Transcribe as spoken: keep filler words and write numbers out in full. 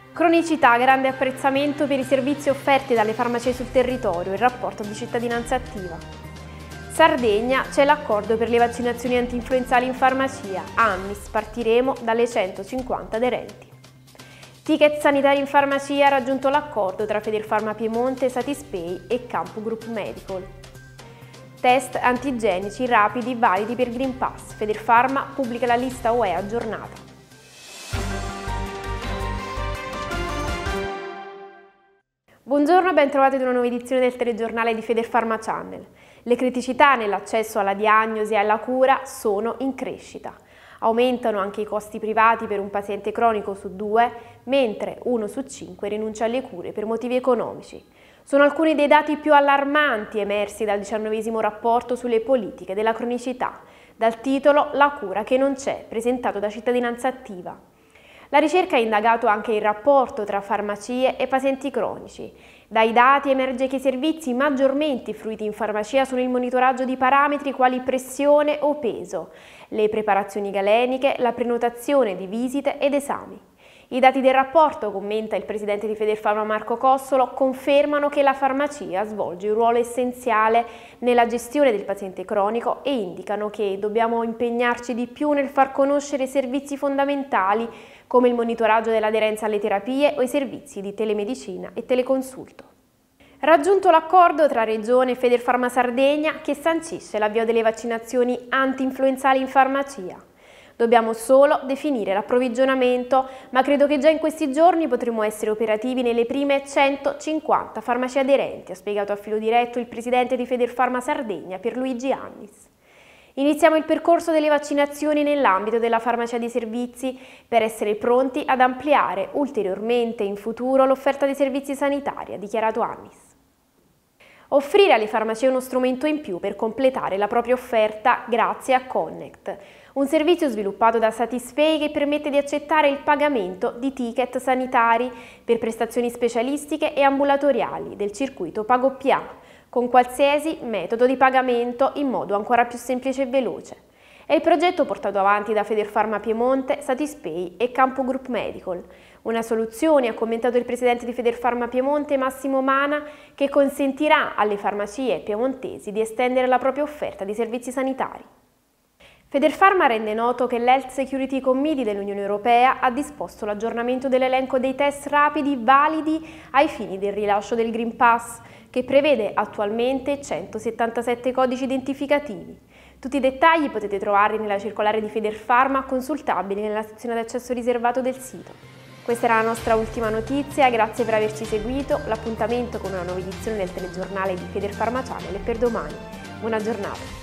Cronicità, grande apprezzamento per i servizi offerti dalle farmacie sul territorio, il rapporto di cittadinanza attiva. Sardegna, c'è l'accordo per le vaccinazioni antinfluenzali in farmacia, Annis, partiremo dalle centocinquanta aderenti. Ticket sanitari in farmacia, ha raggiunto l'accordo tra Federfarma Piemonte, Satispay e Campo Group Medical. Test antigenici rapidi validi per Green Pass, Federfarma pubblica la lista U E aggiornata. Buongiorno e ben trovati ad una nuova edizione del telegiornale di Federfarma Channel. Le criticità nell'accesso alla diagnosi e alla cura sono in crescita. Aumentano anche i costi privati per un paziente cronico su due, mentre uno su cinque rinuncia alle cure per motivi economici. Sono alcuni dei dati più allarmanti emersi dal diciannovesimo rapporto sulle politiche della cronicità, dal titolo La cura che non c'è, presentato da Cittadinanza Attiva. La ricerca ha indagato anche il rapporto tra farmacie e pazienti cronici. Dai dati emerge che i servizi maggiormente fruiti in farmacia sono il monitoraggio di parametri quali pressione o peso, le preparazioni galeniche, la prenotazione di visite ed esami. I dati del rapporto, commenta il presidente di Federfarma Marco Cossolo, confermano che la farmacia svolge un ruolo essenziale nella gestione del paziente cronico e indicano che dobbiamo impegnarci di più nel far conoscere servizi fondamentali come il monitoraggio dell'aderenza alle terapie o i servizi di telemedicina e teleconsulto. Raggiunto l'accordo tra Regione e Federfarma Sardegna che sancisce l'avvio delle vaccinazioni anti-influenzali in farmacia. Dobbiamo solo definire l'approvvigionamento, ma credo che già in questi giorni potremo essere operativi nelle prime centocinquanta farmacie aderenti, ha spiegato a filo diretto il presidente di Federfarma Sardegna, Pierluigi Annis. Iniziamo il percorso delle vaccinazioni nell'ambito della farmacia dei servizi per essere pronti ad ampliare ulteriormente in futuro l'offerta di servizi sanitari, ha dichiarato Annis. Offrire alle farmacie uno strumento in più per completare la propria offerta grazie a Connect, un servizio sviluppato da Satispay che permette di accettare il pagamento di ticket sanitari per prestazioni specialistiche e ambulatoriali del circuito PagoP A, con qualsiasi metodo di pagamento in modo ancora più semplice e veloce. È il progetto portato avanti da Federfarma Piemonte, Satispay e Campo Group Medical. Una soluzione, ha commentato il presidente di Federfarma Piemonte Massimo Mana, che consentirà alle farmacie piemontesi di estendere la propria offerta di servizi sanitari. Federfarma rende noto che l'Health Security Committee dell'Unione Europea ha disposto l'aggiornamento dell'elenco dei test rapidi validi ai fini del rilascio del Green Pass, che prevede attualmente centosettantasette codici identificativi. Tutti i dettagli potete trovarli nella circolare di Federfarma, consultabili nella sezione d'accesso riservato del sito. Questa era la nostra ultima notizia, grazie per averci seguito. L'appuntamento con una nuova edizione del telegiornale di Federfarma Channel è per domani. Buona giornata!